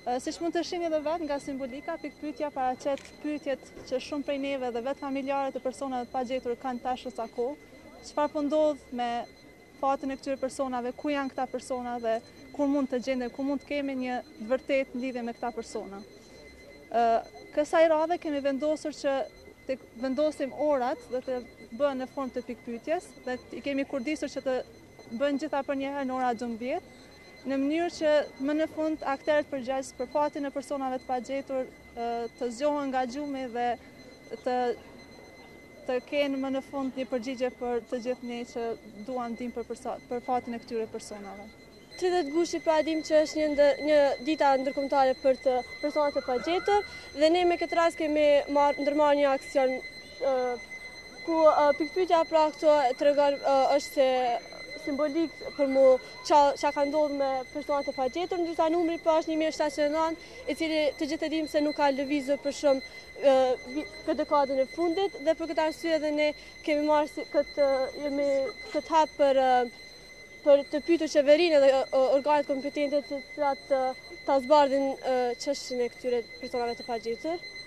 Siç mund të shihni edhe vetë nga simbolika, pikpyetja paraqet pyetjet që shumë prej neve dhe vetë familjarët e personave të pagjetur kanë tash sa kohë. Çfarë po ndodh me fatin e këtyre personave, ku janë këta persona dhe kur mund të gjendem, ku mund të kemi një vërtet në lidhje me këta persona. Kësaj radhe kemi vendosur që të vendosim orat dhe të bëhen në formë të pikpyetjes dhe i kemi kurdisur që të bëhen gjitha për një herë në ora 12, në mënyrë që më në fund aktorët përgjegjës për fatin e personave të pagjetur të zgjohen nga gjumi dhe të kenë më në fund një përgjigje për të gjithë ne që duan ndihmë për fatin e këtyre personave. 30 gushti pra dim që është një dita ndërkombëtare për të personat e pagjetur dhe ne me këtë rast kemi ndërmarrë një aksion ku pikpyetja pra këto tregon është se simbolik për mu që ka ndodhur me personat e pagjetur, ndërsa numri pra është 1709, i cili të gjithë e dim se nuk ka lëvizur për shumë këtë dekadën e fundit dhe për këtë arsye edhe ne kemi marrë këtë hap për të pyetur qeverinë dhe organet kompetente të cilat ta zbardhin çështjen e këtyre personave të pagjetur.